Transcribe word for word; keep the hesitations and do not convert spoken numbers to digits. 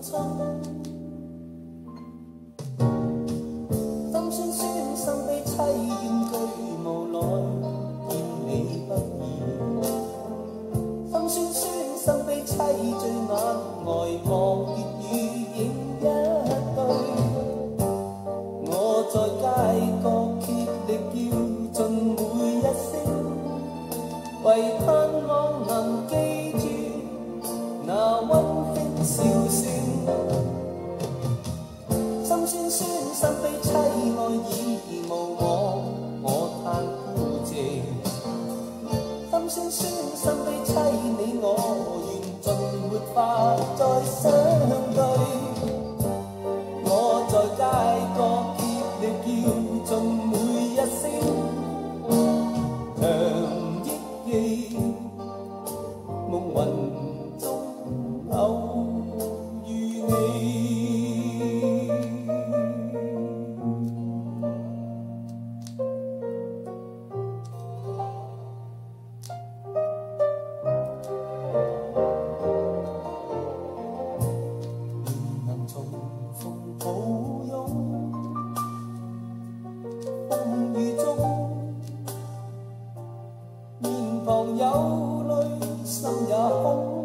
亲。心酸酸，心悲凄怨，句无奈，见你不易。心酸酸，心悲凄醉眼呆望月与影一对。我在街角竭力叫尽每一声，唯盼望能记住那温馨笑声。心酸酸，心悲凄爱已无望，我叹孤寂。心酸酸，心悲凄你我，缘尽没法再相对。我在街角竭力叫尽每一聲，長憶記夢魂中偶遇你。旁有淚，心也空。